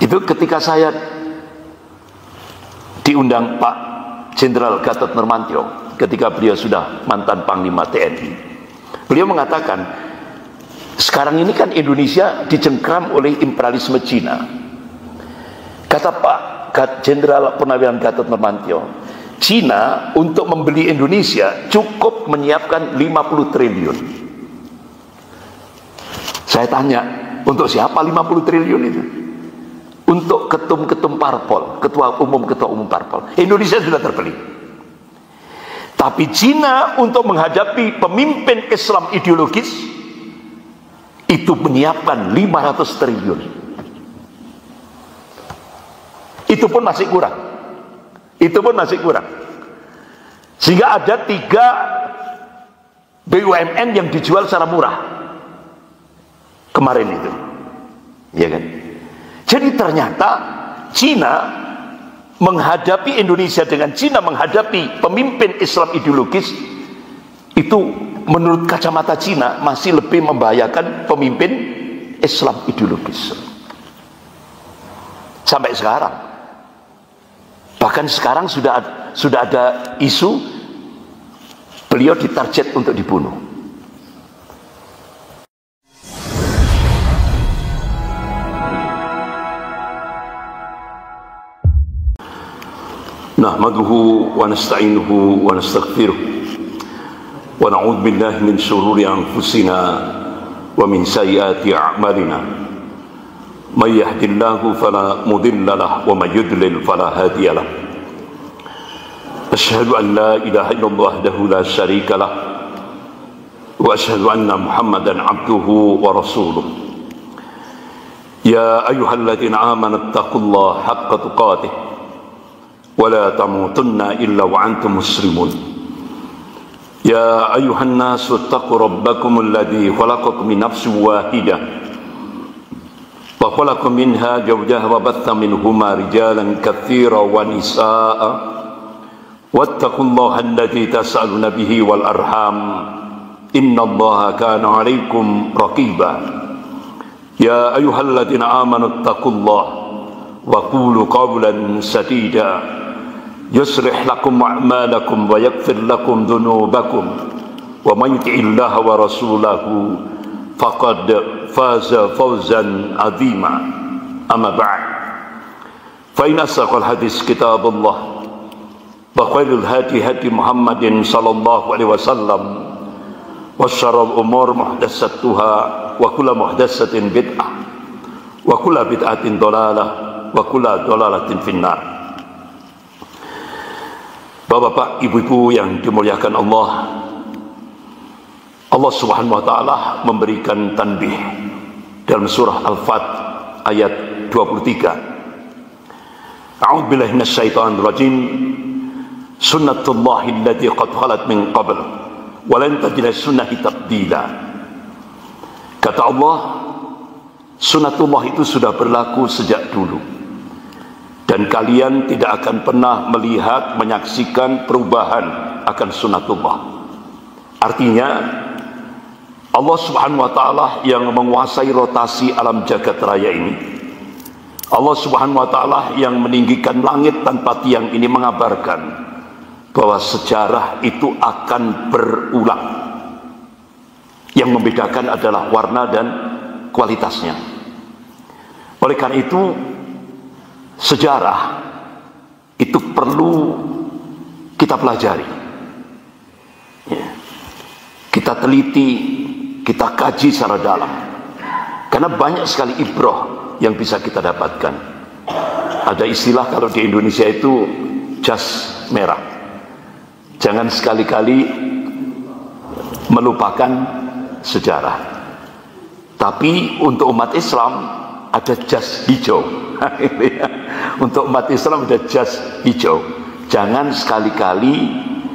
Itu ketika saya diundang Pak Jenderal Gatot Nurmantio, ketika beliau sudah mantan Panglima TNI, beliau mengatakan, sekarang ini kan Indonesia dicengkram oleh imperialisme Cina. Kata Pak Jenderal Purnawiran Gatot Nurmantio, Cina untuk membeli Indonesia cukup menyiapkan 50 triliun. Saya tanya, untuk siapa 50 triliun itu? Untuk ketum-ketum parpol, ketua umum parpol. Indonesia sudah terbeli. Tapi Cina untuk menghadapi pemimpin Islam ideologis itu menyiapkan 500 triliun. Itu pun masih kurang. Itu pun masih kurang. Sehingga ada 3 BUMN yang dijual secara murah kemarin itu, ya kan? Jadi ternyata Cina menghadapi Indonesia, dengan Cina menghadapi pemimpin Islam ideologis itu menurut kacamata Cina masih lebih membahayakan pemimpin Islam ideologis sampai sekarang. Bahkan sekarang sudah ada isu beliau ditarget untuk dibunuh. Nahmaduhu wa nasta'inuhu wa nastaghfiruh wa na'udzu billahi min shururi anfusina wa min sayyiati a'malina. May yahdihillahu fala mudilla lahu wa may yudlil fala hadiya lahu. Asyhadu an la ilaha illallah wahdahu la syarika lahu wa asyhadu anna Muhammadan 'abduhu wa rasuluh. Ya ayyuhalladzina amanu taqullaha haqqa tuqatih ولا تموتن إلا وأنتم مسلمون. يا أيها الناس اتقوا ربكم الذي خلقكم من نفس واحدة وخلق منها زوجها وبث منهما رجالا كثيرا ونساء واتقوا الله الذي تسألون به والأرحام إن الله كان عليكم رقيبا. يا أيها الذين آمنوا اتقوا الله وقولوا قولا سديدا يصلح لكم أعمالكم ويغفر لكم ذنوبكم ومن يطع الله ورسوله فقد فاز فوزا عظيما. أما بعد فإن أصدق الحديث كتاب الله وخير الهدي هدي محمد صلى الله عليه وسلم وشر الأمور محدثاتها وكل محدثة بدعة وكل بدعة ضلالة وكل ضلالة في النار. Bapak-bapak, ibu-ibu yang dimuliakan Allah, Allah Subhanahu wa taala memberikan tanbih dalam surah Al-Fat ayat 23. A'udzu billahi minasyaitonir rajim. Sunnatullahi allati qad khalat min qabl wa lan tajida sunnati tabdila. Kata Allah, sunnatullah itu sudah berlaku sejak dulu, dan kalian tidak akan pernah melihat, menyaksikan perubahan akan sunnatullah. Artinya Allah Subhanahu wa taala yang menguasai rotasi alam jagat raya ini, Allah Subhanahu wa taala yang meninggikan langit tanpa tiang ini, mengabarkan bahwa sejarah itu akan berulang. Yang membedakan adalah warna dan kualitasnya. Oleh karena itu sejarah itu perlu kita pelajari, ya. Kita teliti, kita kaji secara dalam, karena banyak sekali ibrah yang bisa kita dapatkan. Ada istilah kalau di Indonesia itu jas merah. Jangan sekali-kali melupakan sejarah. Tapi untuk umat Islam ada jas hijau. Untuk umat Islam ada jas hijau. Jangan sekali-kali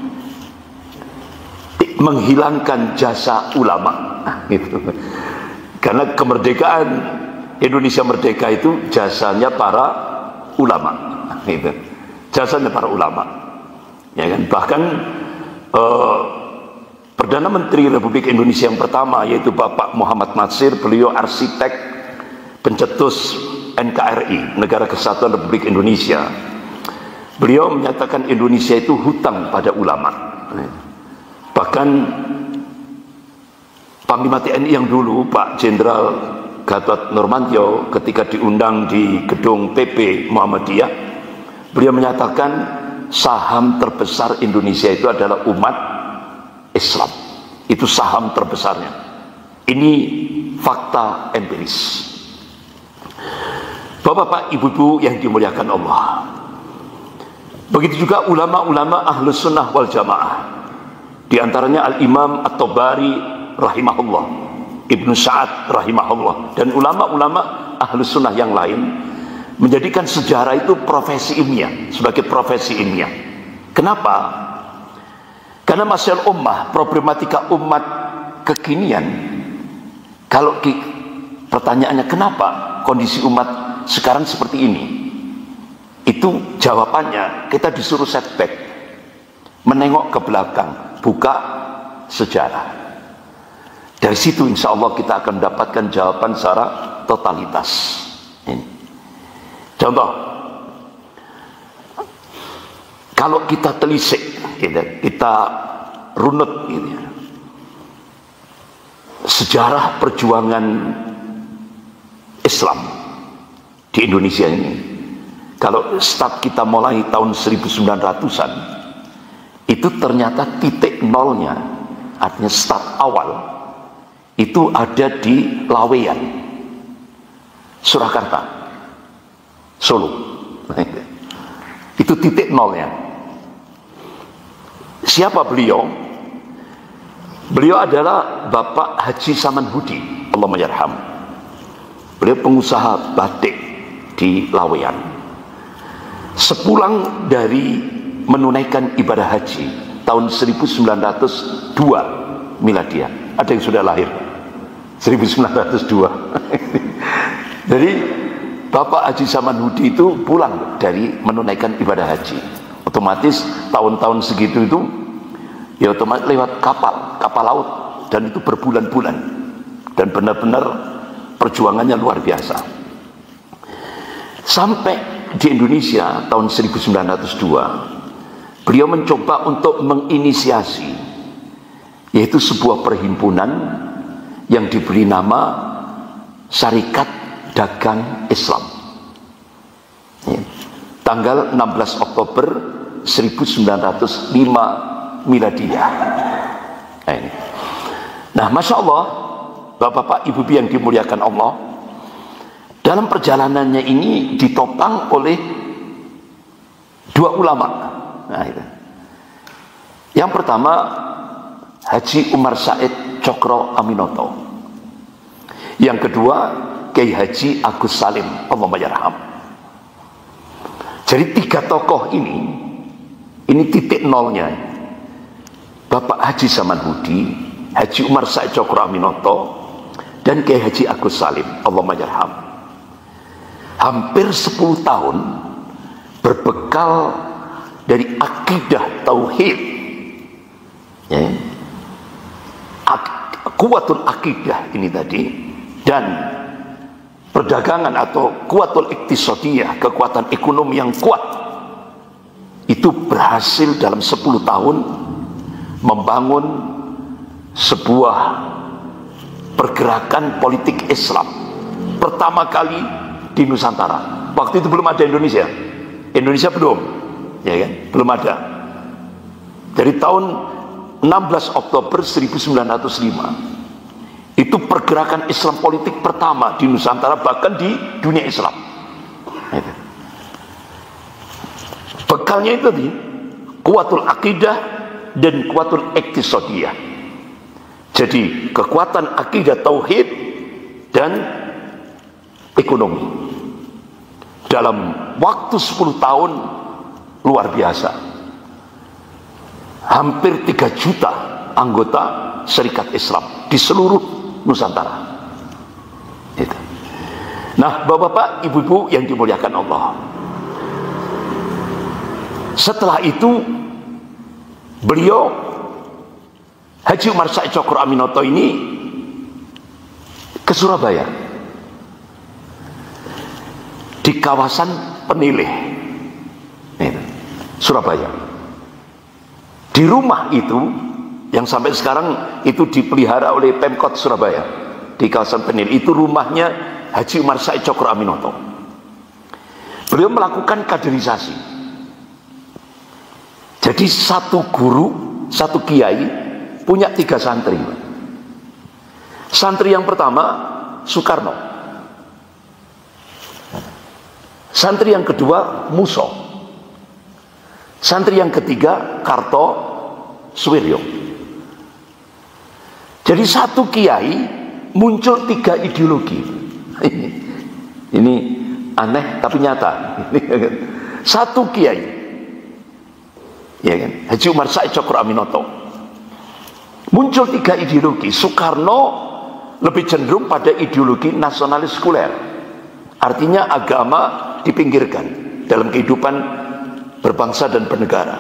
menghilangkan jasa ulama. Karena kemerdekaan Indonesia merdeka itu jasanya para ulama. Jasanya para ulama. Ya kan? Bahkan Perdana Menteri Republik Indonesia yang pertama, yaitu Bapak Muhammad Nasir, beliau arsitek pencetus NKRI, Negara Kesatuan Republik Indonesia, beliau menyatakan Indonesia itu hutang pada ulama. Bahkan Panglima TNI yang dulu, Pak Jenderal Gatot Nurmantio, ketika diundang di gedung PP Muhammadiyah, beliau menyatakan saham terbesar Indonesia itu adalah umat Islam. Itu saham terbesarnya. Ini fakta empiris. Bapak-bapak, ibu-ibu yang dimuliakan Allah, begitu juga ulama-ulama Ahlus Sunnah wal Jamaah, di antaranya Al-Imam At-Tabari rahimahullah, Ibnu Sa'ad rahimahullah, dan ulama-ulama Ahlus Sunnah yang lain menjadikan sejarah itu profesi ilmiah, sebagai profesi ilmiah. Kenapa? Karena masalah ummah, problematika umat kekinian, kalau pertanyaannya kenapa kondisi umat sekarang seperti ini, itu jawabannya kita disuruh setback, menengok ke belakang, buka sejarah. Dari situ insya Allah kita akan mendapatkan jawaban secara totalitas. Ini contoh, kalau kita telisik, kita runut sejarah perjuangan Islam di Indonesia ini, kalau start kita mulai tahun 1900-an, itu ternyata titik nolnya, artinya start awal, itu ada di Laweyan, Surakarta, Solo. Itu titik nolnya. Siapa beliau? Beliau adalah Bapak Haji Samanhudi, Allahumma yarham. Beliau pengusaha batik di Laweyan. Sepulang dari menunaikan ibadah haji tahun 1902 miladiah, ada yang sudah lahir 1902. Jadi Bapak Haji Samanhudi itu pulang dari menunaikan ibadah haji, otomatis tahun-tahun segitu itu ya otomatis lewat kapal laut, dan itu berbulan-bulan, dan benar-benar perjuangannya luar biasa. Sampai di Indonesia tahun 1902, beliau mencoba untuk menginisiasi, yaitu sebuah perhimpunan yang diberi nama Syarikat Dagang Islam. Tanggal 16 Oktober 1905 miladiah. Nah, Masya Allah, Bapak-bapak, Ibu-ibu yang dimuliakan Allah, dalam perjalanannya ini ditopang oleh dua ulama. Nah, itu. Yang pertama, Haji Umar Said Cokro Aminoto. Yang kedua, Kiai Haji Agus Salim, Allahumma yarham. Jadi tiga tokoh ini titik nolnya. Bapak Haji Samanhudi, Haji Umar Said Cokro Aminoto, dan Kiai Haji Agus Salim, Allahumma yarham. Hampir 10 tahun berbekal dari akidah tauhid, ya, kuwatul akidah ini tadi, dan perdagangan atau kuwatul iktisadiyah, kekuatan ekonomi yang kuat, itu berhasil dalam 10 tahun membangun sebuah pergerakan politik Islam pertama kali di Nusantara. Waktu itu belum ada Indonesia belum, ya kan, belum ada. Dari tahun 16 Oktober 1905 itu pergerakan Islam politik pertama di Nusantara, bahkan di dunia Islam. Bekalnya itu tadi kuwatul akidah dan kuwatul iktisadiyah. Jadi kekuatan akidah tauhid dan ekonomi. Dalam waktu 10 tahun luar biasa. Hampir 3 juta anggota Serikat Islam di seluruh Nusantara. Itu. Nah, Bapak-bapak, Ibu-ibu yang dimuliakan Allah, setelah itu beliau Haji Umar Said Cokro Aminoto ini ke Surabaya. di kawasan Penilih, Surabaya. Di rumah itu yang sampai sekarang itu dipelihara oleh Pemkot Surabaya, di kawasan Penilih, itu rumahnya Haji Umar Said Cokro Aminoto. Beliau melakukan kaderisasi. Jadi satu guru, satu kiai punya 3 santri. Santri yang pertama Soekarno, santri yang kedua Muso, santri yang ketiga Kartosuwiryo. Jadi satu kiai muncul 3 ideologi. Ini aneh tapi nyata. Satu kiai, ya kan, Haji Umar Said Cokro Aminoto, muncul 3 ideologi. Soekarno lebih cenderung pada ideologi nasionalis sekuler, artinya agama dipinggirkan dalam kehidupan berbangsa dan bernegara.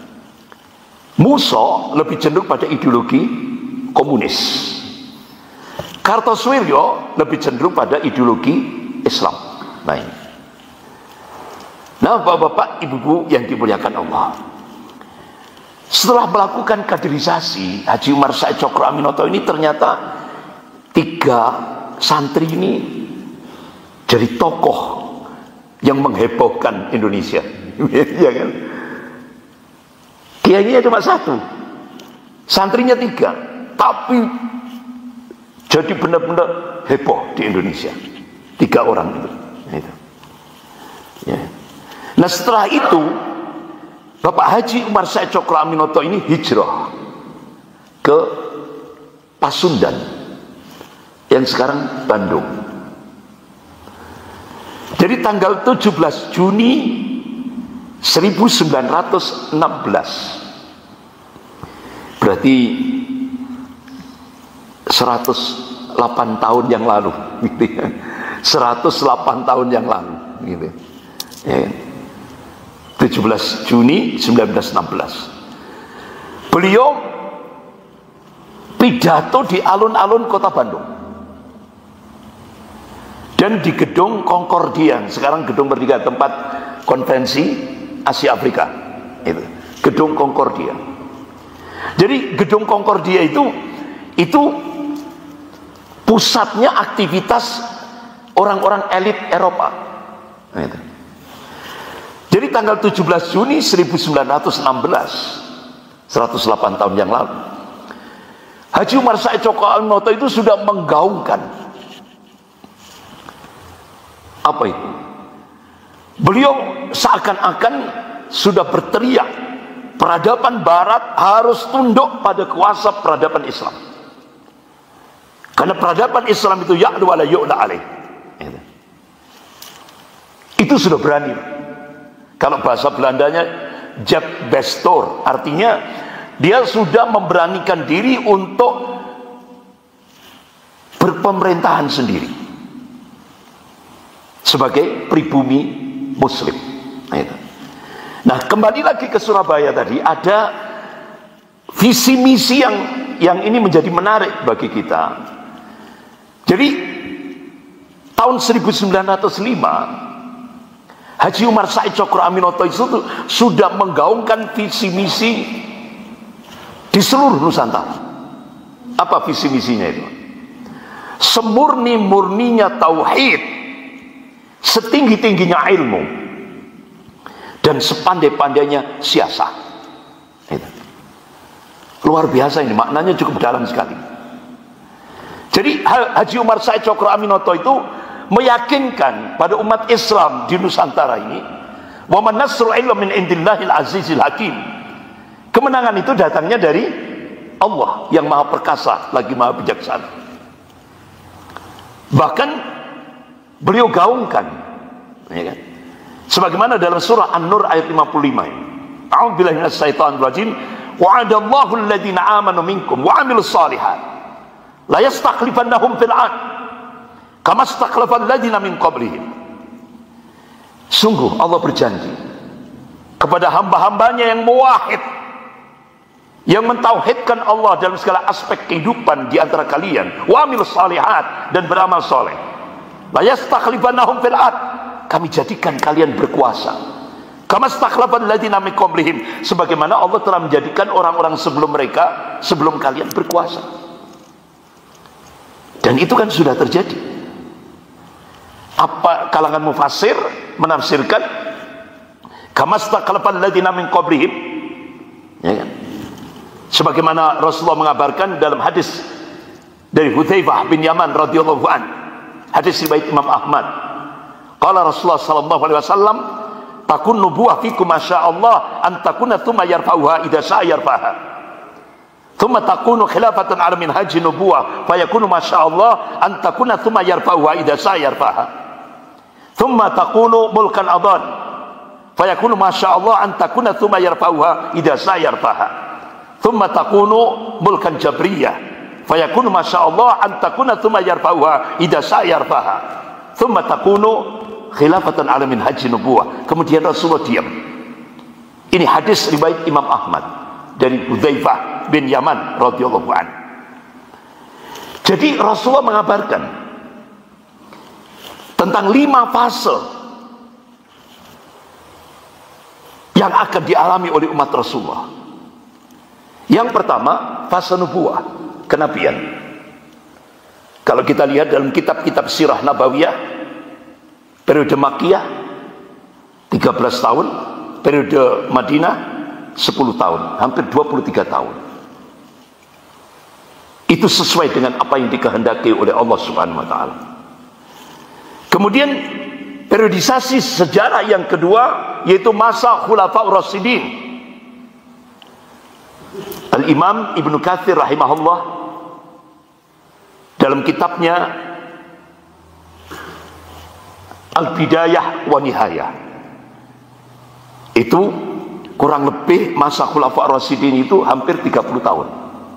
Muso lebih cenderung pada ideologi komunis. Kartosuwiryo lebih cenderung pada ideologi Islam. Nah, bapak-bapak, ibu-ibu yang dimuliakan Allah, setelah melakukan kaderisasi, Haji Umar Said Cokro Aminoto ini ternyata 3 santri ini jadi tokoh yang menghebohkan Indonesia. Ya kan? Kiainya cuma 1, santrinya 3, tapi jadi benar-benar heboh di Indonesia. 3 orang itu. Ya. Nah, setelah itu Bapak Haji Umar Said Cokro Aminoto ini hijrah ke Pasundan yang sekarang Bandung. Jadi tanggal 17 Juni 1916, berarti 108 tahun yang lalu, 108 tahun yang lalu, gitu. Ya. 17 Juni 1916, beliau pidato di alun-alun kota Bandung dan di gedung Concordia, sekarang gedung Merdeka, tempat konvensi Asia Afrika, itu gedung Concordia. Jadi gedung Concordia itu pusatnya aktivitas orang-orang elit Eropa. Itu. Jadi tanggal 17 Juni 1916, 108 tahun yang lalu, Haji Umar Said Cokro Aminoto itu sudah menggaungkan apa itu? Beliau seakan-akan sudah berteriak, peradaban Barat harus tunduk pada kuasa peradaban Islam. Karena peradaban Islam itu ya'lu wa la yu'la alaih. Itu sudah berani. Kalau bahasa Belandanya Jack Bestor, artinya dia sudah memberanikan diri untuk berpemerintahan sendiri sebagai pribumi Muslim. Nah, kembali lagi ke Surabaya tadi, ada visi misi yang ini menjadi menarik bagi kita. Jadi tahun 1905 Haji Umar Said Cokro Aminoto itu sudah menggaungkan visi misi di seluruh Nusantara. Apa visi misinya itu? Semurni-murninya tauhid, setinggi-tingginya ilmu, dan sepandai-pandainya siasat. Luar biasa ini, maknanya cukup dalam sekali. Jadi Haji Umar Said Cokro Aminoto itu meyakinkan pada umat Islam di Nusantara ini, wa man nasru illa min indillahil azizil hakim. Kemenangan itu datangnya dari Allah yang maha perkasa lagi maha bijaksana. Bahkan beliau gaungkan, ya kan? Sebagaimana dalam surah An-Nur ayat 55. A'udzubillahi minasyaitonir rajim. Wa'adallahu alladhina amanu minkum wa 'amilus shalihat la yastakhlifannahum fil 'ard kama stakhlafal ladzina min qablihim. Sungguh Allah berjanji kepada hamba-hambanya yang muwahhid, yang mentauhidkan Allah dalam segala aspek kehidupan di antara kalian, wa amilus shalihat, dan beramal soleh. La yastakhlifannahum fil ard, kami jadikan kalian berkuasa. Kama stakhlafal ladzina min qablihim, sebagaimana Allah telah menjadikan orang-orang sebelum mereka, sebelum kalian berkuasa. Dan itu kan sudah terjadi. Apa kalangan mufassir menafsirkan kama stakhlafal ladzina min qablihim, ya kan? Sebagaimana Rasulullah mengabarkan dalam hadis dari Hudzaifah bin Yaman radhiyallahu an, hadis riwayat Imam Ahmad. Qala Rasulullah sallallahu alaihi wasallam, takun nubuwah fikum masyaallah an takuna thumma yarfa'uha idza sa'a yarfa'ha. Thumma takunu khilafatan 'ala minhaji nubuwah fayakunu masyaallah an takuna thumma yarfa'uha idza sa'a yarfa'ha. Thumma takunu mulkan adhan fayakunu masyaallah an takuna thumma yarfa'uha idza sa'a yarfa'ha. Thumma takunu mulkan jabriyah fayakunu masyaallah an takuna thumma yarfa'uha idza sa'a yarfa'ha. Thumma takunu khilafatan 'ala minhaji nubuwah. Kemudian Rasulullah diam. Ini hadis riwayat Imam Ahmad dari Hudzaifah bin Yaman radhiyallahu an. Jadi Rasulullah mengabarkan tentang 5 fase yang akan dialami oleh umat Rasulullah. Yang pertama, fase nubuwah, kenabian. Kalau kita lihat dalam kitab-kitab sirah nabawiyah, periode Makkiyah 13 tahun, periode Madinah 10 tahun, hampir 23 tahun. Itu sesuai dengan apa yang dikehendaki oleh Allah Subhanahu wa taala. Kemudian periodisasi sejarah yang kedua yaitu masa Khulafaur Rasyidin. Al-Imam Ibnu Katsir rahimahullah dalam kitabnya Al-Bidayah wa Nihayah, itu kurang lebih masa Khulafaur Rasyidin itu hampir 30 tahun.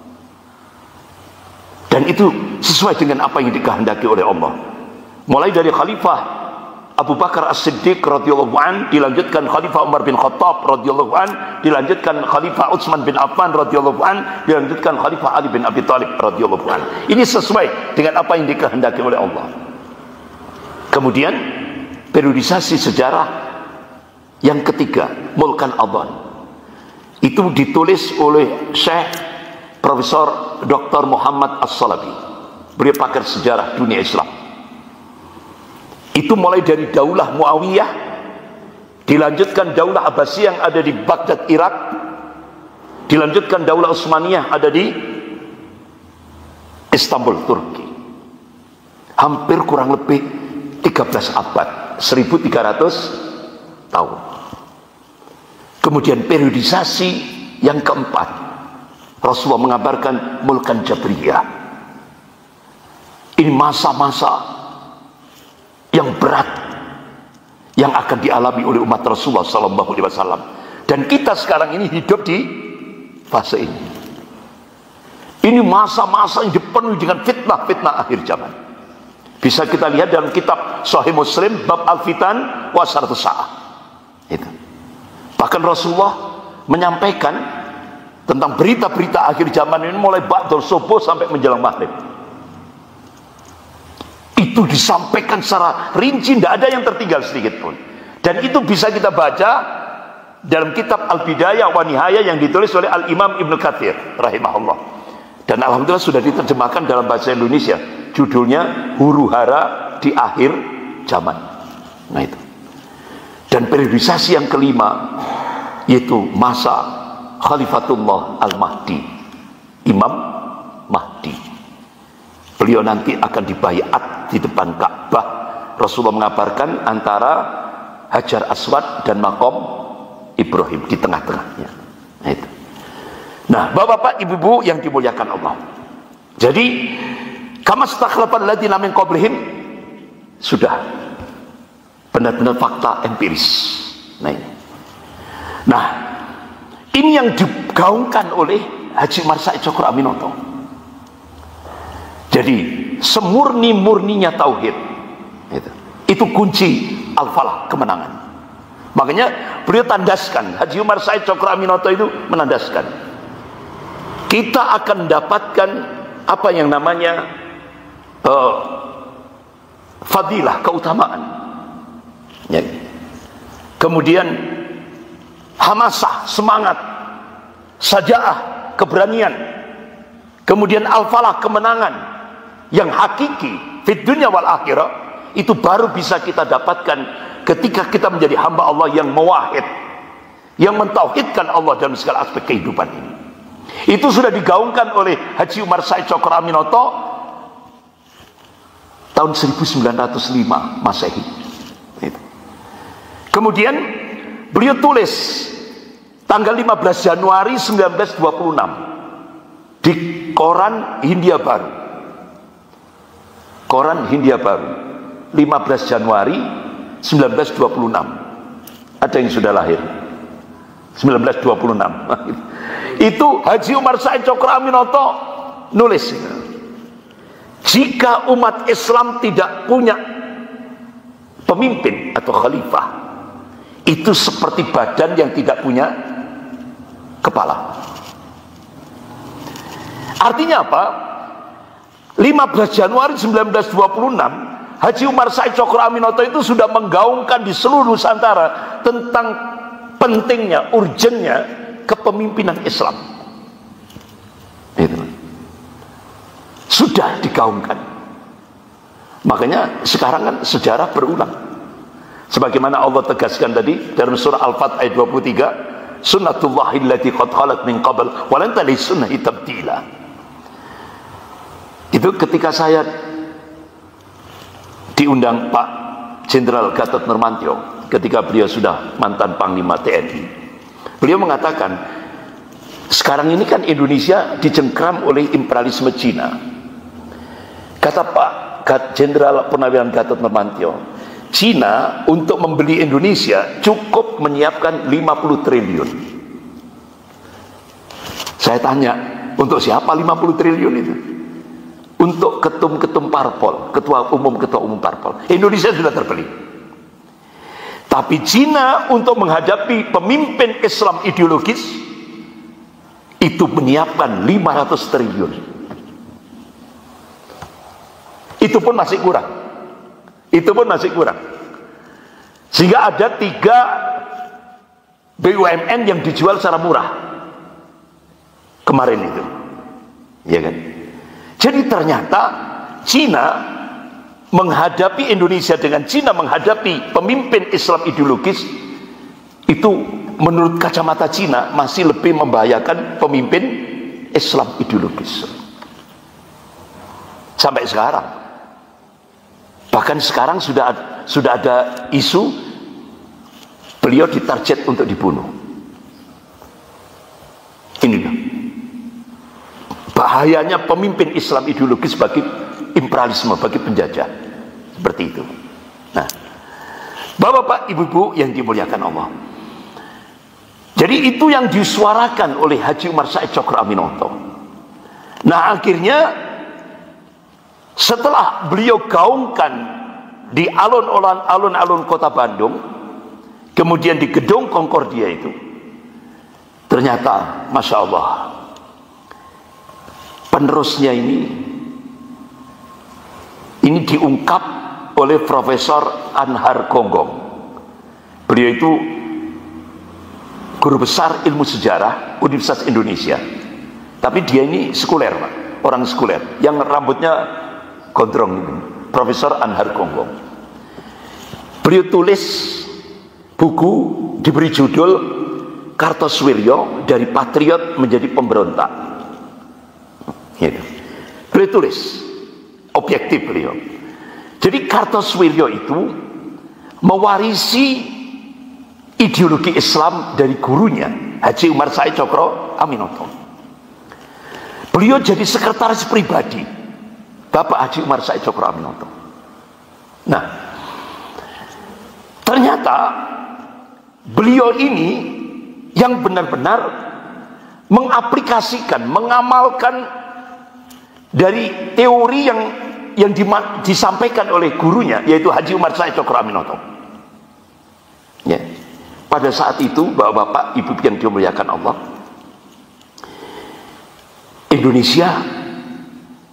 Dan itu sesuai dengan apa yang dikehendaki oleh Allah. Mulai dari Khalifah Abu Bakar As-Siddiq radhiyallahu an, dilanjutkan Khalifah Umar bin Khattab radhiyallahu an, dilanjutkan Khalifah Utsman bin Affan radhiyallahu an, dilanjutkan Khalifah Ali bin Abi Thalib radhiyallahu an. Ini sesuai dengan apa yang dikehendaki oleh Allah. Kemudian periodisasi sejarah yang ketiga, Mulkan Adhan. Itu ditulis oleh Syekh Profesor Dr. Muhammad As-Salabi. Beliau pakar sejarah dunia Islam. Itu mulai dari Daulah Muawiyah, dilanjutkan Daulah Abbasiyah yang ada di Baghdad, Irak, dilanjutkan Daulah Utsmaniyah ada di Istanbul, Turki. Hampir kurang lebih 13 abad, 1300 tahun. Kemudian periodisasi yang keempat, Rasulullah mengabarkan Mulkan Jabriyah. Ini masa-masa yang berat yang akan dialami oleh umat Rasulullah sallallahu alaihi wasallam. Dan kita sekarang ini hidup di fase ini. Ini masa-masa yang dipenuhi dengan fitnah-fitnah akhir zaman. Bisa kita lihat dalam kitab Sahih Muslim bab Al-Fitan wa Asratus Sa'ah. Itu. Bahkan Rasulullah menyampaikan tentang berita-berita akhir zaman ini mulai ba'dul subuh sampai menjelang maghrib. Itu disampaikan secara rinci, tidak ada yang tertinggal sedikit pun. Dan itu bisa kita baca dalam kitab Al-Bidayah wa Nihayah yang ditulis oleh Al-Imam Ibnu Katsir rahimahullah. Dan alhamdulillah sudah diterjemahkan dalam bahasa Indonesia. Judulnya Huru Hara di Akhir Zaman. Nah itu. Dan periodisasi yang kelima yaitu masa Khalifatullah Al-Mahdi, Imam Mahdi. Beliau nanti akan dibaiat di depan Ka'bah. Rasulullah mengabarkan antara Hajar Aswad dan Maqam Ibrahim di tengah-tengahnya. Nah, itu. Nah, bapak-bapak, ibu-ibu yang dimuliakan Allah. Jadi, kama stakhlafal ladzina min qablihim, sudah benar-benar fakta empiris. Nah, ini. Nah, ini yang digaungkan oleh Haji Umar Said Sokro Aminoto. Jadi semurni-murninya tauhid itu kunci al-falah, kemenangan. Makanya beliau tandaskan, Haji Umar Said Sokro Aminoto itu menandaskan, kita akan mendapatkan apa yang namanya fadilah, keutamaan Ya. Kemudian hamasah, semangat, sajaah, keberanian. Kemudian al-falah, kemenangan yang hakiki fid dunya wal akhirah, itu baru bisa kita dapatkan ketika kita menjadi hamba Allah yang muwahhid, yang mentauhidkan Allah dalam segala aspek kehidupan ini. Itu sudah digaungkan oleh Haji Umar Said Cokroaminoto tahun 1905 Masehi. Kemudian beliau tulis tanggal 15 Januari 1926 di koran Hindia Baru. Koran Hindia Baru 15 Januari 1926. Ada yang sudah lahir 1926. Itu Haji Umar Said Cokroaminoto nulis, jika umat Islam tidak punya pemimpin atau khalifah, itu seperti badan yang tidak punya kepala. Artinya apa? 15 Januari 1926 Haji Umar Said Cokroaminoto itu sudah menggaungkan di seluruh Nusantara tentang pentingnya, urgennya kepemimpinan Islam. Itu sudah digaungkan. Makanya sekarang kan sejarah berulang. Sebagaimana Allah tegaskan tadi dalam surah Al-Fat ayat 23, sunnatullahi allati qad khalat min qabl wa lan tajida sunnati tabdila. Itu ketika saya diundang Pak Jenderal Gatot Nurmantio, ketika beliau sudah mantan Panglima TNI, beliau mengatakan, sekarang ini kan Indonesia dicengkram oleh imperialisme Cina. Kata Pak Jenderal Purnawiran Gatot Nurmantio, Cina untuk membeli Indonesia cukup menyiapkan 50 triliun. Saya tanya, untuk siapa 50 triliun itu? Untuk ketum-ketum parpol, ketua umum parpol. Indonesia sudah terbeli. Tapi Cina untuk menghadapi pemimpin Islam ideologis itu menyiapkan 500 triliun. Itu pun masih kurang. Itu pun masih kurang. Sehingga ada 3 BUMN yang dijual secara murah kemarin itu, ya kan? Jadi ternyata Cina menghadapi Indonesia, dengan Cina menghadapi pemimpin Islam ideologis itu menurut kacamata Cina masih lebih membahayakan pemimpin Islam ideologis sampai sekarang. Bahkan sekarang sudah ada isu beliau ditarget untuk dibunuh. Ini loh bahayanya pemimpin Islam ideologis bagi imperialisme, bagi penjajah, seperti itu. Nah, Bapak-bapak, ibu-ibu yang dimuliakan Allah, jadi itu yang disuarakan oleh Haji Umar Said Cokroaminoto. Nah, akhirnya setelah beliau gaungkan di alun-alun kota Bandung, kemudian di gedung Concordia itu, ternyata Masya Allah, penerusnya ini diungkap oleh Profesor Anhar Gonggong. Beliau itu guru besar ilmu sejarah Universitas Indonesia, tapi dia ini sekuler, Pak. Orang sekuler yang rambutnya gondrong ini, Profesor Anhar Gonggong. Beliau tulis buku diberi judul Kartosuwiryo dari Patriot Menjadi Pemberontak. Gitu. Beliau tulis, objektif beliau. Jadi Kartosuwiryo itu mewarisi ideologi Islam dari gurunya Haji Umar Said Cokroaminoto. Beliau jadi sekretaris pribadi Bapak Haji Umar Said Cokroaminoto. Nah, ternyata beliau ini yang benar-benar mengaplikasikan, mengamalkan dari teori yang disampaikan oleh gurunya, yaitu Haji Umar Said Cokroaminoto. Ya. Pada saat itu, bapak-bapak, ibu yang dimuliakan Allah, Indonesia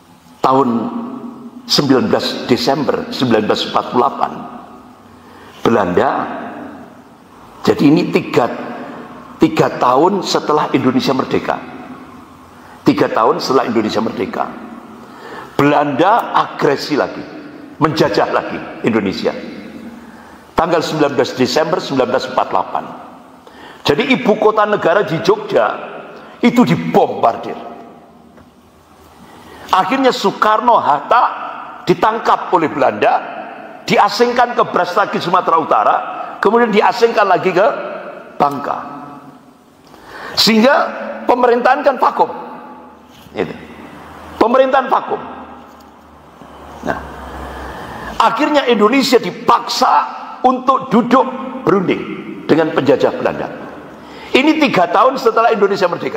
tahun 19 Desember 1948 Belanda. Jadi ini tiga tahun setelah Indonesia merdeka. 3 tahun setelah Indonesia merdeka, Belanda agresi lagi, menjajah lagi Indonesia. Tanggal 19 Desember 1948. Jadi ibu kota negara di Jogja itu dibombardir. Akhirnya Soekarno Hatta ditangkap oleh Belanda, diasingkan ke Brastagi Sumatera Utara, kemudian diasingkan lagi ke Bangka. Sehingga pemerintahan kan vakum. Itu. Pemerintahan vakum. Nah, akhirnya Indonesia dipaksa untuk duduk berunding dengan penjajah Belanda. Ini 3 tahun setelah Indonesia merdeka.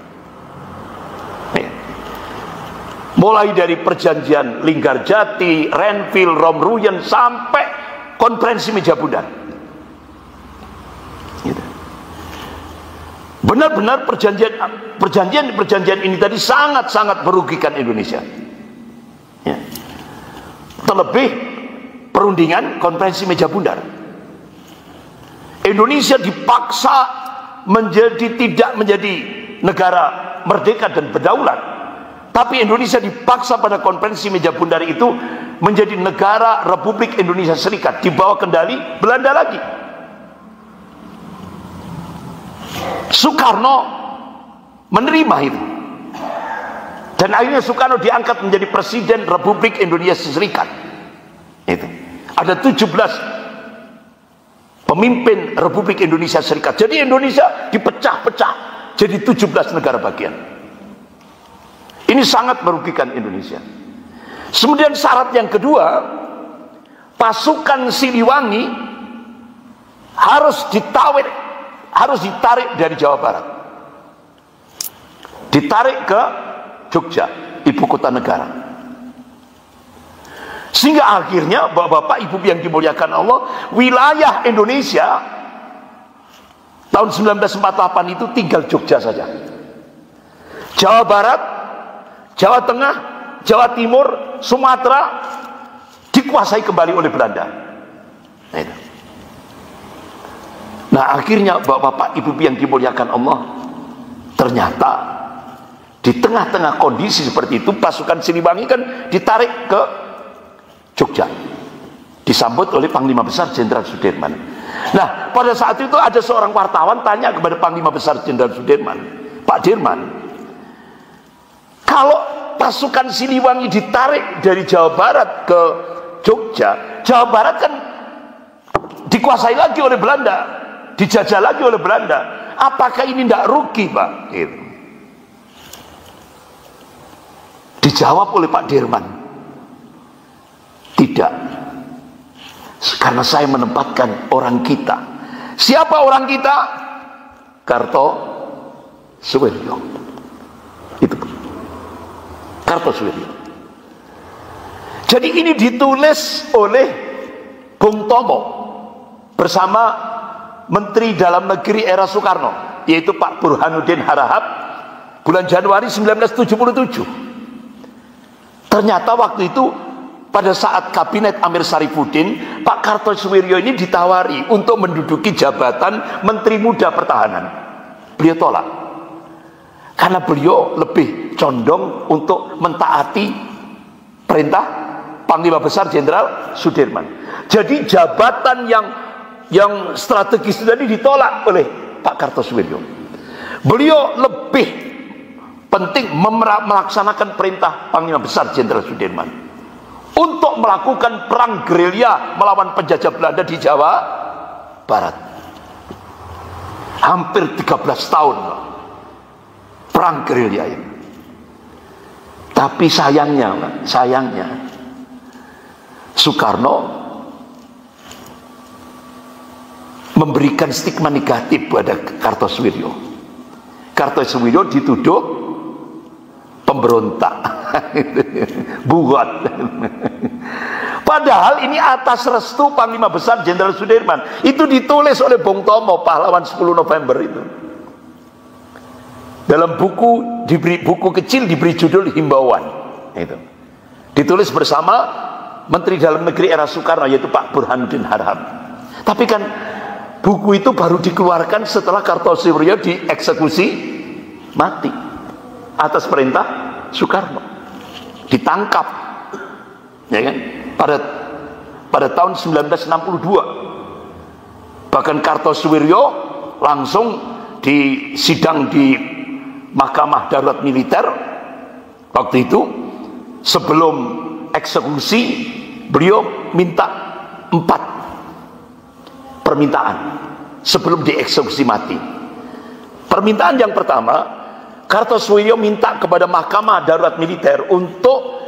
Mulai dari perjanjian Linggarjati, Renville, Romruyen sampai konferensi Meja Bundar. Gitu. Benar-benar perjanjian ini tadi sangat-sangat merugikan Indonesia. Ya. Terlebih perundingan konferensi Meja Bundar. Indonesia dipaksa tidak menjadi negara merdeka dan berdaulat, tapi Indonesia dipaksa pada konferensi Meja Bundar itu menjadi negara Republik Indonesia Serikat di bawah kendali Belanda lagi. Soekarno menerima itu, dan akhirnya Soekarno diangkat menjadi Presiden Republik Indonesia Serikat. Itu ada 17 pemimpin Republik Indonesia Serikat. Jadi Indonesia dipecah-pecah jadi 17 negara bagian. Ini sangat merugikan Indonesia. Kemudian syarat yang kedua, pasukan Siliwangi harus ditarik dari Jawa Barat, ditarik ke Jogja, ibu kota negara. Sehingga akhirnya bapak-bapak ibu yang dimuliakan Allah, wilayah Indonesia tahun 1948 itu tinggal Jogja saja. Jawa Barat, Jawa Tengah, Jawa Timur, Sumatera dikuasai kembali oleh Belanda. Nah, akhirnya bapak-bapak ibu yang dimuliakan Allah, ternyata di tengah-tengah kondisi seperti itu, pasukan Siliwangi kan ditarik ke Jogja, disambut oleh Panglima Besar Jenderal Sudirman. Nah, pada saat itu ada seorang wartawan tanya kepada Panglima Besar Jenderal Sudirman, Pak Dirman, kalau pasukan Siliwangi ditarik dari Jawa Barat ke Jogja, Jawa Barat kan dikuasai lagi oleh Belanda, dijajah lagi oleh Belanda. Apakah ini tidak rugi, Pak? Gitu. Dijawab oleh Pak Dirman, tidak, karena saya menempatkan orang kita. Siapa orang kita? Kartosuwiryo. Itu Kartosuwiryo. Jadi ini ditulis oleh Bung Tomo bersama Menteri Dalam Negeri era Soekarno, yaitu Pak Burhanuddin Harahap, bulan Januari 1977. Ternyata waktu itu pada saat kabinet Amir Sarifuddin, Pak Kartosuwiryo ini ditawari untuk menduduki jabatan Menteri Muda Pertahanan. Beliau tolak karena beliau lebih condong untuk mentaati perintah Panglima Besar Jenderal Sudirman. Jadi jabatan yang strategis tadi ditolak oleh Pak Kartosuwiryo. Beliau lebih penting melaksanakan perintah Panglima Besar Jenderal Sudirman untuk melakukan perang gerilya melawan penjajah Belanda di Jawa Barat. Hampir 13 tahun perang gerilya ini. Tapi sayangnya Soekarno memberikan stigma negatif pada Kartosuwiryo. Kartosuwiryo dituduh pemberontak, buat. Padahal ini atas restu Panglima Besar Jenderal Sudirman. Itu ditulis oleh Bung Tomo, pahlawan 10 November itu. Dalam buku kecil diberi judul Himbauan. Itu ditulis bersama Menteri Dalam Negeri era Soekarno, yaitu Pak Burhanuddin Harahap. Tapi kan buku itu baru dikeluarkan setelah Kartosuwiryo dieksekusi mati atas perintah Soekarno, ditangkap, ya kan, pada tahun 1962. Bahkan Kartosuwiryo langsung disidang di Mahkamah Darurat Militer waktu itu. Sebelum eksekusi, beliau minta 4 permintaan sebelum dieksekusi mati. Permintaan yang pertama, Kartosuwiryo minta kepada Mahkamah Darurat Militer untuk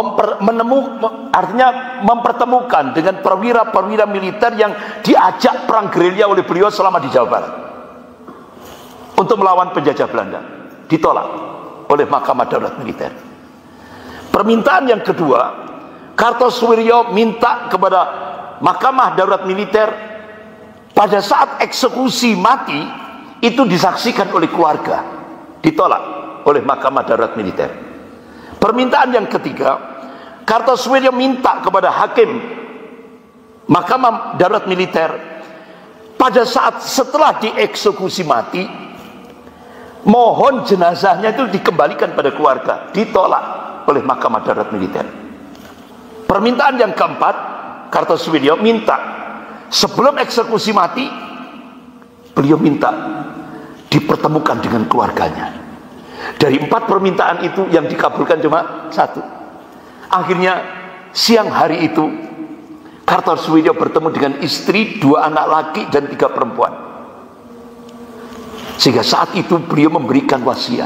mempertemukan dengan perwira-perwira militer yang diajak perang gerilya oleh beliau selama di Jawa Barat untuk melawan penjajah Belanda. Ditolak oleh Mahkamah Darurat Militer. Permintaan yang kedua, Kartosuwiryo minta kepada Mahkamah Darurat Militer pada saat eksekusi mati itu disaksikan oleh keluarga. Ditolak oleh Mahkamah Darurat Militer. Permintaan yang ketiga, Kartosuwiryo minta kepada hakim Mahkamah Darurat Militer pada saat setelah dieksekusi mati, mohon jenazahnya itu dikembalikan pada keluarga. Ditolak oleh Mahkamah Darurat Militer. Permintaan yang keempat, Kartosuwiryo minta sebelum eksekusi mati, beliau minta dipertemukan dengan keluarganya. Dari 4 permintaan itu yang dikabulkan cuma 1. Akhirnya siang hari itu Kartosuwiryo bertemu dengan istri, 2 anak laki dan 3 perempuan. Sehingga saat itu beliau memberikan wasiat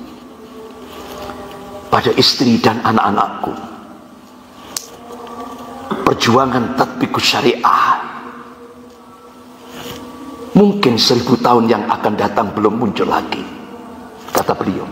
pada istri dan anak-anakku, perjuangan tatbikus syariah mungkin 1000 tahun yang akan datang belum muncul lagi, kata beliau.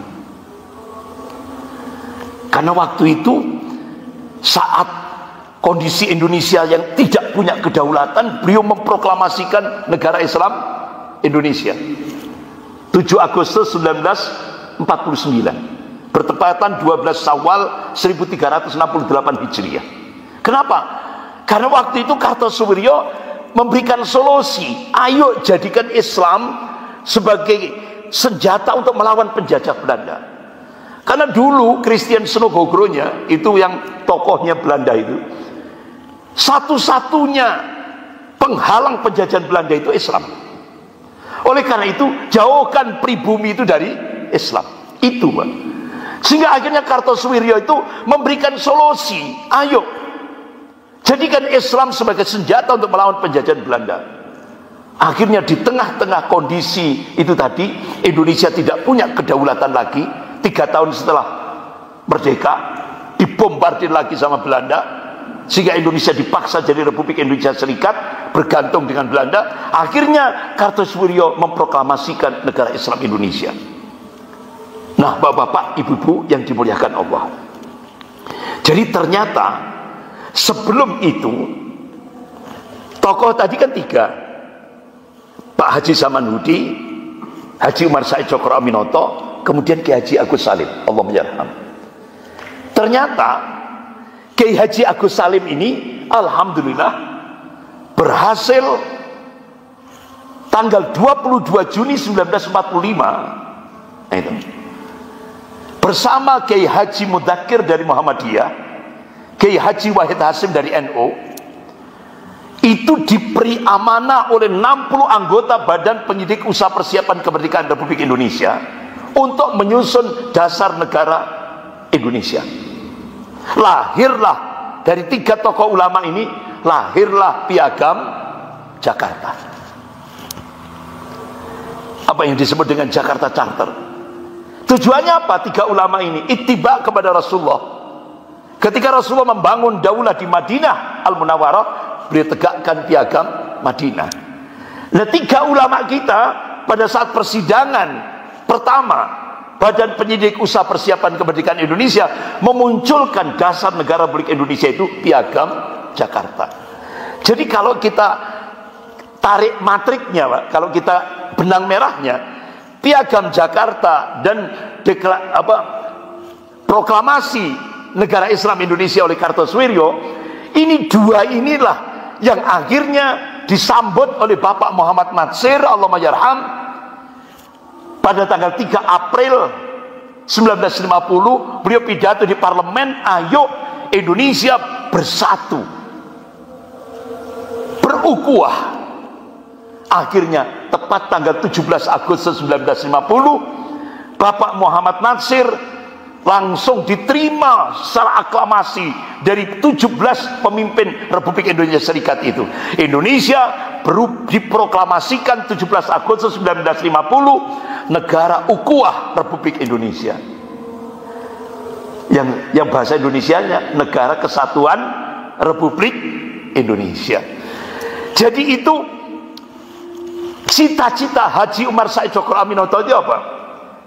Karena waktu itu saat kondisi Indonesia yang tidak punya kedaulatan, beliau memproklamasikan negara Islam Indonesia 7 Agustus 1949, bertepatan 12 Syawal 1368 Hijriah. Kenapa? Karena waktu itu Kartosuwiryo memberikan solusi, ayo jadikan Islam sebagai senjata untuk melawan penjajah Belanda. Karena dulu Christian Senogogronya itu yang tokohnya Belanda itu, satu-satunya penghalang penjajahan Belanda itu Islam. Oleh karena itu jauhkan pribumi itu dari Islam. Itu Pak. Sehingga akhirnya Kartosuwiryo itu memberikan solusi, ayo jadikan Islam sebagai senjata untuk melawan penjajahan Belanda. Akhirnya di tengah-tengah kondisi itu tadi, Indonesia tidak punya kedaulatan lagi. 3 tahun setelah merdeka dibombardir lagi sama Belanda, sehingga Indonesia dipaksa jadi Republik Indonesia Serikat, bergantung dengan Belanda. Akhirnya Kartosuwiryo memproklamasikan negara Islam Indonesia. Nah, bapak-bapak, ibu-ibu yang dimuliakan Allah, jadi ternyata sebelum itu tokoh tadi kan 3, Pak Haji Samanhudi, Haji Umar Said Cokro Aminoto, kemudian Kiai Haji Agus Salim, Allah menyerahkan. Ternyata Kiai Haji Agus Salim ini alhamdulillah berhasil tanggal 22 Juni 1945 itu, bersama Kiai Haji Mudakir dari Muhammadiyah, Kiai Haji Wahid Hasim dari NU, itu diberi amanah oleh 60 anggota Badan Penyidik Usaha Persiapan Kemerdekaan Republik Indonesia untuk menyusun dasar negara Indonesia. Lahirlah dari 3 tokoh ulama ini, lahirlah Piagam Jakarta, apa yang disebut dengan Jakarta Charter. Tujuannya apa? 3 ulama ini ittiba kepada Rasulullah. Ketika Rasulullah membangun daulah di Madinah Al-Munawwarah, beliau tegakkan Piagam Madinah. Nah, 3 ulama kita pada saat persidangan pertama Badan Penyidik Usaha Persiapan Kemerdekaan Indonesia memunculkan dasar negara Republik Indonesia itu Piagam Jakarta. Jadi kalau kita tarik matriknya Pak, kalau kita benang merahnya, Piagam Jakarta dan proklamasi negara Islam Indonesia oleh Kartosuwiryo, ini 2 inilah yang akhirnya disambut oleh Bapak Muhammad Natsir, Allahumma yarham, pada tanggal 3 April 1950. Beliau pidato di parlemen, ayo Indonesia bersatu, berukhuwah. Akhirnya tepat tanggal 17 Agustus 1950, Bapak Muhammad Natsir langsung diterima secara aklamasi dari 17 pemimpin Republik Indonesia Serikat itu. Indonesia diproklamasikan 17 Agustus 1950 negara ukhuwah Republik Indonesia. Yang bahasa Indonesianya negara kesatuan Republik Indonesia. Jadi itu cita-cita Haji Umar Said Djoko Aminoto itu apa?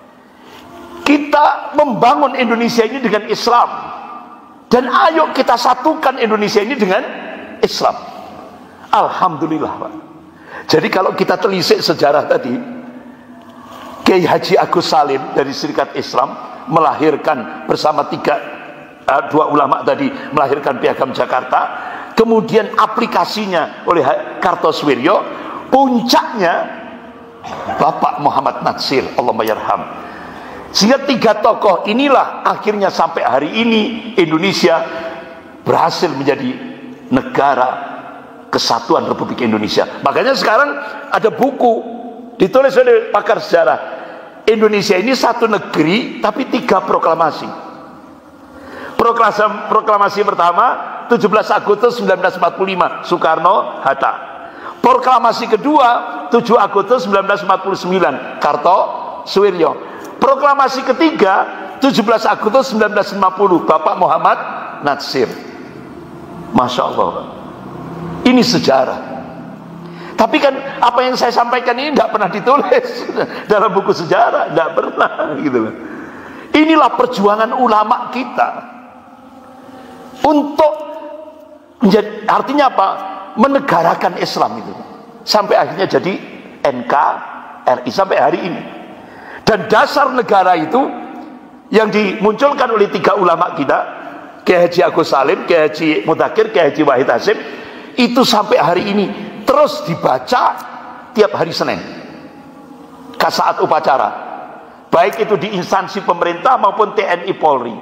Kita membangun Indonesia ini dengan Islam, dan ayo kita satukan Indonesia ini dengan Islam. Alhamdulillah, Pak. Jadi kalau kita telisik sejarah tadi, Kiai Haji Agus Salim dari Serikat Islam melahirkan bersama dua ulama tadi, melahirkan Piagam Jakarta, kemudian aplikasinya oleh Kartosuwiryo, puncaknya Bapak Muhammad Natsir, Allahumma yarham. Sehingga 3 tokoh inilah akhirnya sampai hari ini Indonesia berhasil menjadi negara kesatuan Republik Indonesia. Makanya sekarang ada buku ditulis oleh pakar sejarah, Indonesia ini satu negeri tapi 3 proklamasi. Proklamasi pertama 17 Agustus 1945, Soekarno, Hatta. Proklamasi kedua 7 Agustus 1949, Kartosuwiryo. Proklamasi ketiga 17 Agustus 1950, Bapak Muhammad Natsir. Masya Allah, ini sejarah. Tapi kan apa yang saya sampaikan ini tidak pernah ditulis dalam buku sejarah, tidak pernah gitu. Inilah perjuangan ulama kita untuk menjadi, artinya apa? Menegarakan Islam itu sampai akhirnya jadi NKRI sampai hari ini. Dan dasar negara itu yang dimunculkan oleh 3 ulama kita, Kiai Haji Agus Salim, Kiai Haji Mudakir, Kiai Haji Wahid Hasyim, itu sampai hari ini terus dibaca tiap hari Senin saat upacara, baik itu di instansi pemerintah maupun TNI Polri.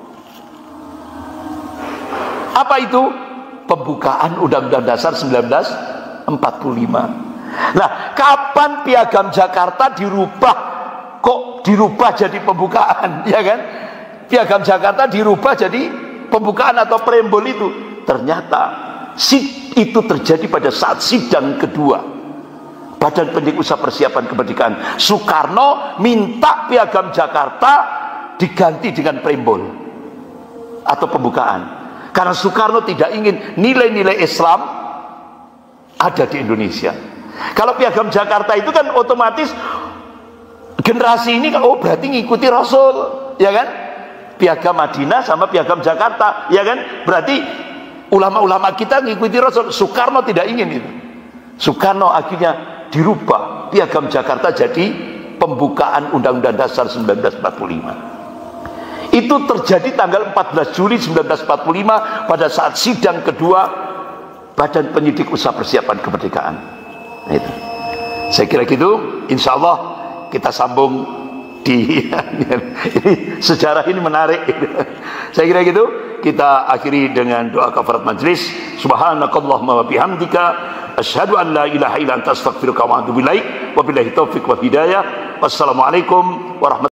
Apa itu? Pembukaan Undang-Undang Dasar 1945. Nah, kapan Piagam Jakarta dirubah? Kok dirubah jadi pembukaan, ya kan? Piagam Jakarta dirubah jadi pembukaan atau preambul itu. Ternyata itu terjadi pada saat sidang kedua Badan Pendidik Usaha Persiapan Kemerdekaan. Soekarno minta Piagam Jakarta diganti dengan preambul atau pembukaan, karena Soekarno tidak ingin nilai-nilai Islam ada di Indonesia. Kalau Piagam Jakarta itu kan otomatis generasi ini kan, oh berarti ngikuti Rasul, ya kan? Piagam Madinah sama Piagam Jakarta, ya kan? Berarti ulama-ulama kita ngikuti Rasul. Soekarno tidak ingin itu. Soekarno akhirnya dirubah Piagam Jakarta jadi pembukaan Undang-Undang Dasar 1945. Itu terjadi tanggal 14 Juli 1945 pada saat sidang kedua Badan Penyidik Usaha Persiapan Kemerdekaan. Itu. Saya kira gitu, insya Allah kita sambung di ini, sejarah ini menarik. Saya kira gitu, kita akhiri dengan doa kafarat majlis. Subhanakallahumma wa bihamdika asyhadu an la ilaha illa anta astaghfiruka wa atubu ilaik. Wabillahi taufik wa hidayah. Wassalamualaikum warahmatullahi wabarakatuh.